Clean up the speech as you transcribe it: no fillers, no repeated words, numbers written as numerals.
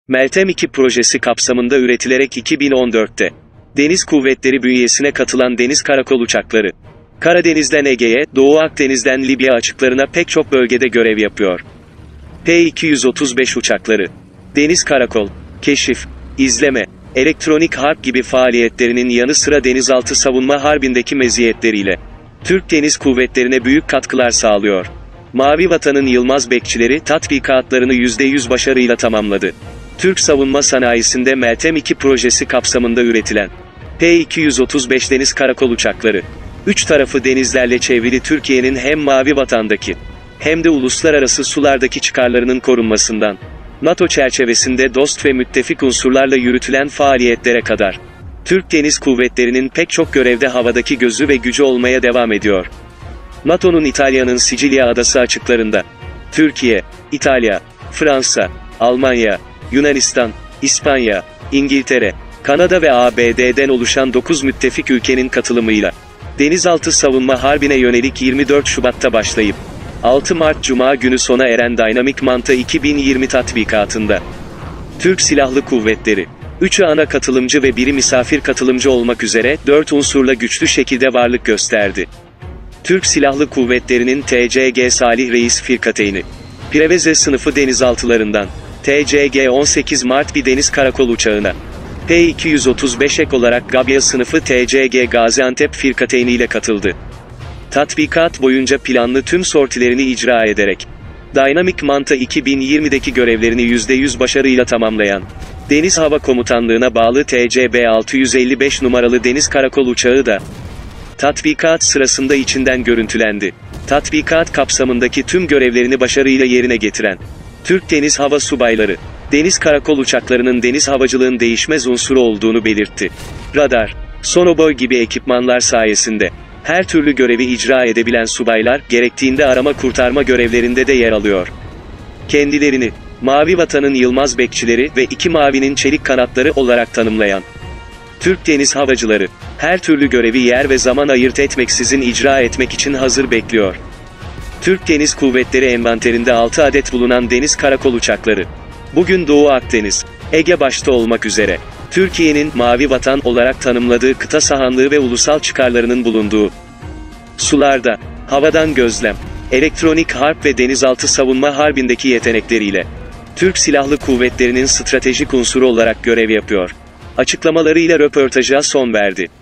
Meltem 2 projesi kapsamında üretilerek 2014'te Deniz Kuvvetleri bünyesine katılan deniz karakol uçakları, Karadeniz'den Ege'ye, Doğu Akdeniz'den Libya açıklarına pek çok bölgede görev yapıyor. P-235 uçakları, deniz karakol, keşif, izleme, elektronik harp gibi faaliyetlerinin yanı sıra denizaltı savunma harbindeki meziyetleriyle Türk Deniz Kuvvetleri'ne büyük katkılar sağlıyor. Mavi Vatan'ın Yılmaz bekçileri tatbikatlarını %100 başarıyla tamamladı. Türk savunma sanayisinde Meltem 2 projesi kapsamında üretilen P-235 deniz karakol uçakları, üç tarafı denizlerle çevrili Türkiye'nin hem Mavi Vatan'daki hem de uluslararası sulardaki çıkarlarının korunmasından, NATO çerçevesinde dost ve müttefik unsurlarla yürütülen faaliyetlere kadar, Türk Deniz Kuvvetleri'nin pek çok görevde havadaki gözü ve gücü olmaya devam ediyor. NATO'nun İtalya'nın Sicilya adası açıklarında, Türkiye, İtalya, Fransa, Almanya, Yunanistan, İspanya, İngiltere, Kanada ve ABD'den oluşan 9 müttefik ülkenin katılımıyla, denizaltı savunma harbine yönelik 24 Şubat'ta başlayıp, 6 Mart Cuma günü sona eren Dynamic Manta 2020 tatbikatında, Türk Silahlı Kuvvetleri, 3'ü ana katılımcı ve biri misafir katılımcı olmak üzere 4 unsurla güçlü şekilde varlık gösterdi. Türk Silahlı Kuvvetleri'nin TCG Salih Reis Firkateyni, Preveze sınıfı denizaltılarından, TCG 18 Mart bir deniz karakol uçağına, P-235 ek olarak Gabya sınıfı TCG Gaziantep Firkateyni ile katıldı. Tatbikat boyunca planlı tüm sortilerini icra ederek, Dynamic Manta 2020'deki görevlerini %100 başarıyla tamamlayan, Deniz Hava Komutanlığı'na bağlı TCB 655 numaralı deniz karakol uçağı da, tatbikat sırasında içinden görüntülendi. Tatbikat kapsamındaki tüm görevlerini başarıyla yerine getiren, Türk Deniz Hava Subayları, deniz karakol uçaklarının deniz havacılığın değişmez unsuru olduğunu belirtti. Radar, sonoboy gibi ekipmanlar sayesinde, her türlü görevi icra edebilen subaylar, gerektiğinde arama kurtarma görevlerinde de yer alıyor. Kendilerini, Mavi Vatan'ın Yılmaz bekçileri ve 2 Mavi'nin çelik kanatları olarak tanımlayan Türk Deniz Havacıları, her türlü görevi yer ve zaman ayırt etmeksizin icra etmek için hazır bekliyor. Türk Deniz Kuvvetleri envanterinde 6 adet bulunan deniz karakol uçakları, bugün Doğu Akdeniz, Ege başta olmak üzere, Türkiye'nin Mavi Vatan olarak tanımladığı kıta sahanlığı ve ulusal çıkarlarının bulunduğu sularda, havadan gözlem, elektronik harp ve denizaltı savunma harbindeki yetenekleriyle, Türk Silahlı Kuvvetleri'nin stratejik unsuru olarak görev yapıyor. Açıklamalarıyla röportaja son verdi.